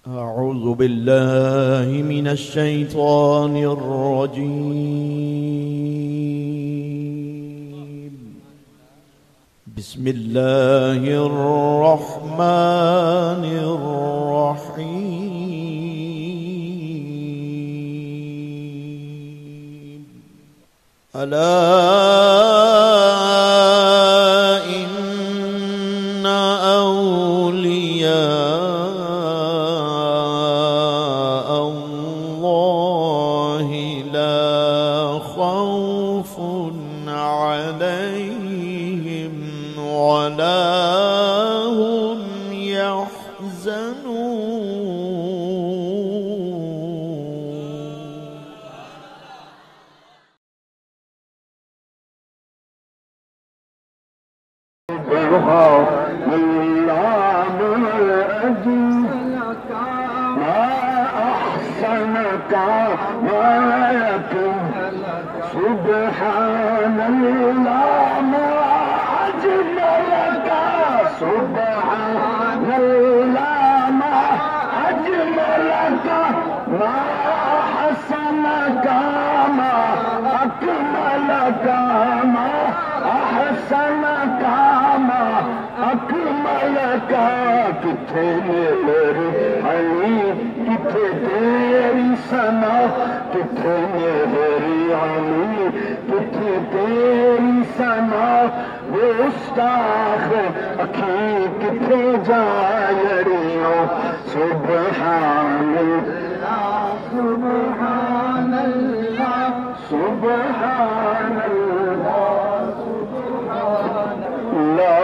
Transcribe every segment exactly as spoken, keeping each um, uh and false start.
أعوذ بالله من الشيطان الرجيم. بسم الله الرحمن الرحيم. ألا إن أولياء ولا هم يحزنون. ما أحسنك ويك سبحان الله ما أجملك سبحان الله ما أجملك ما أحسنك ما أكملك ما أحسنك ما أكملك. کتھے میرے علی کتھے تیری ثنا کتھے میری علی کتھے تیری ثنا گستاخ اکھی کتھے جائریوں. سبحان اللہ سبحان اللہ سبحان اللہ سبحان اللہ.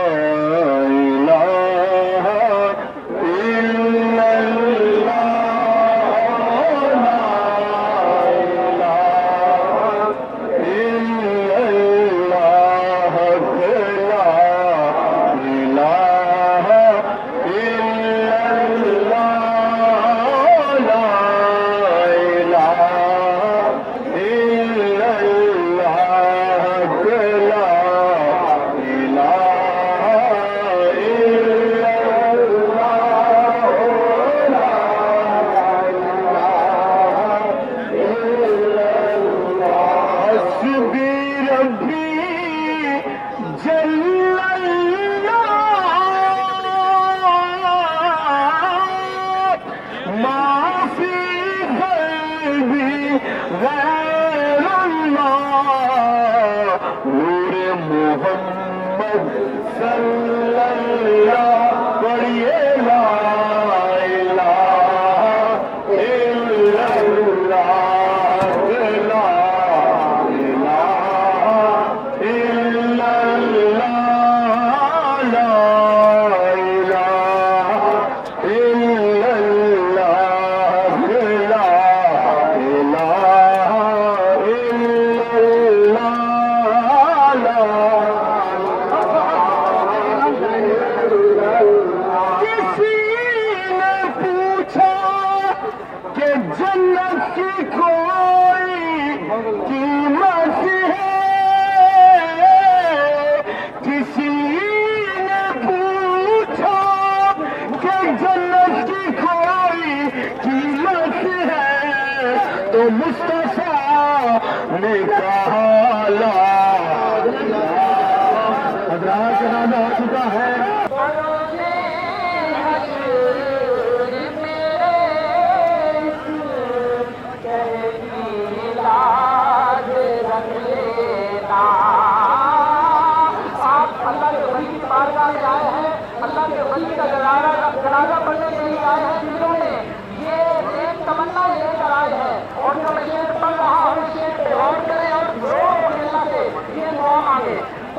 جنازہ پڑھنے کے لیے آئے ہیں جنہوں نے یہ ایک تمنا لے کر آئے ہیں اور جو میں شعر پڑھ رہا ہوں شعر پہ غور کریں اور ضرور اللہ سے یہ دعا مانگے.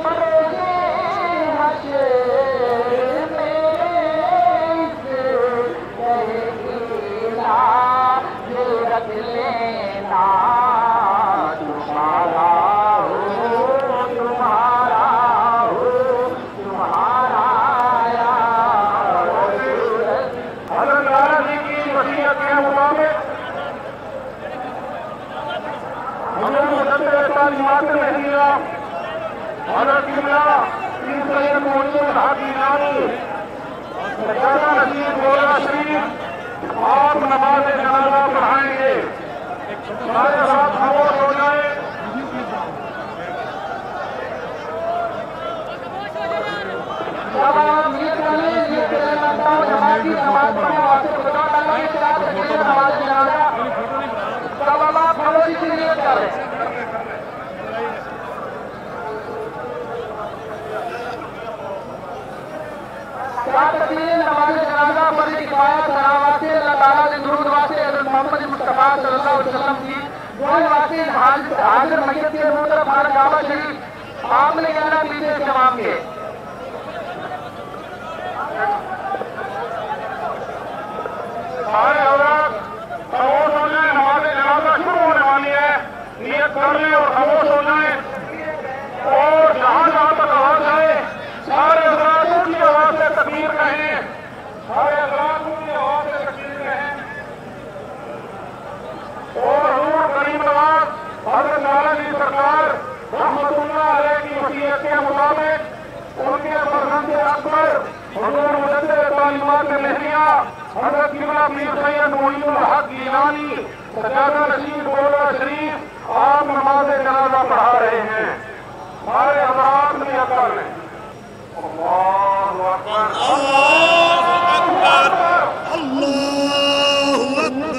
حضرت قبلہ پیر سید شاہ عبدل حق گیلانی گولرا شریف کی نماز پڑھنے واسطے خدا تعالیٰ کی اطاعت کے لیے نماز جنازہ سب آپ خاموشی سے نیت کر رہے ہیں. کیا تقریر نماز جنازہ فرض کفایہ سنا واسطے اللہ تعالیٰ نے درود واسطے حضرت محمد مصطفیٰ صلی اللہ علیہ وسلم کی دعائیں واسطے حاضر میت کے منہ طرف ہمارا کعبہ شریف آپ نے کہنا پیچھے سے تمام کے سارے حضرات خاموش ہو جائیں. نماز جنازہ شروع ہونے والی ہے. نیت کر لیں اور خاموش ہو جائیں اور جہاں جہاں تک آواز آئے سارے حضرات اونچی آواز سے تکبیر کہیں. سارے حضرات اونچی آواز سے تکبیر کہیں. اور حضور کریم نواز حضرت مولانا جی سرکار رحمت اللہ علیہ کی وصیت کے مطابق ان کے فرزند اکبر حضور مجدد تعلیمات مہریہ حضرت قبلہ پیر سید معین الحق گیلانی سجادہ نشین گولرا شریف آپ نماز جنازہ پڑھا رہے ہیں. سارے حضرات نیت کر لیں. اللہ اکبر اللہ اکبر اللہ اکبر.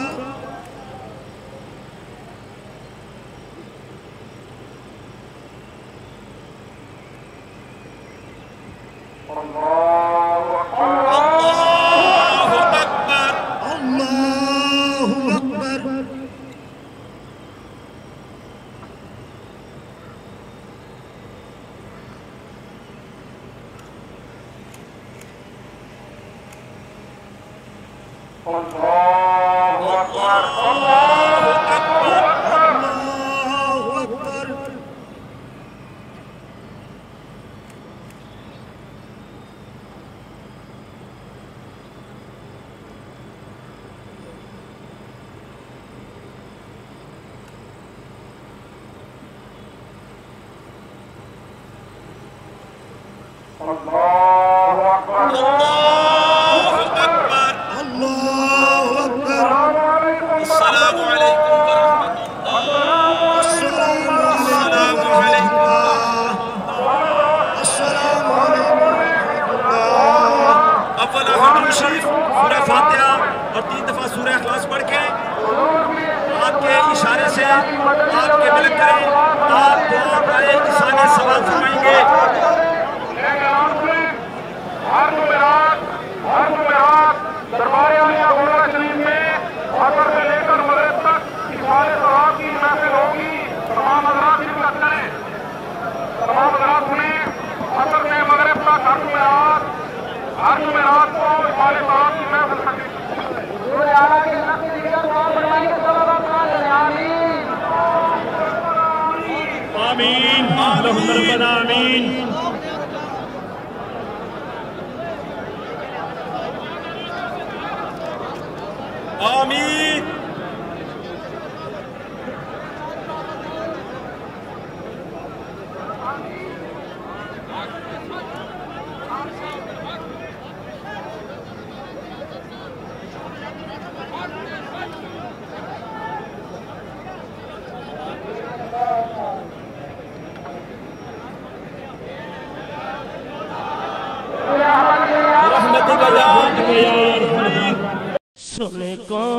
سنے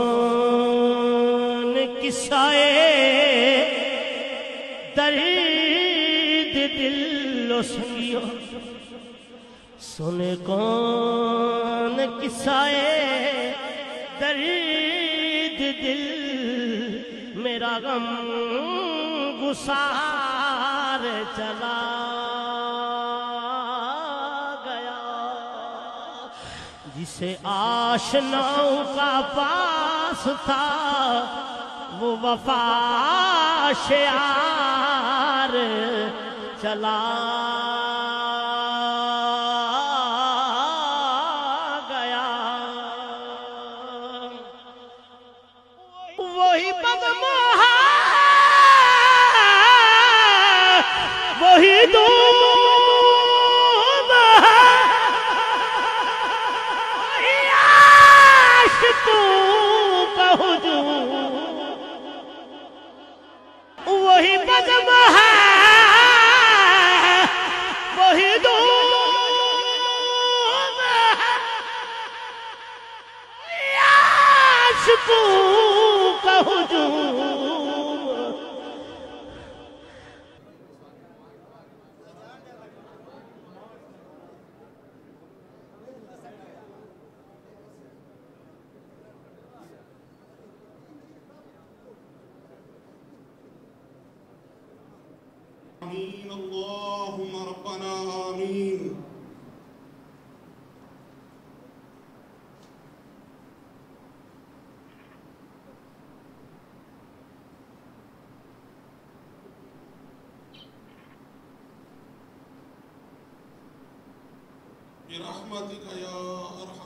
کون قصائے درد دل و سنگیو سنے کون قصائے درد دل میرا غم گسار چلا جسے آشناؤں کا پاس تھا وہ وفا شعار چلا گیا وہی بدماہ وہی دور وہی بدم ہے وہی دود ہے عاشقوں کا ہجوم آمین اللہم ربنا آمین برحمتک یا ارحم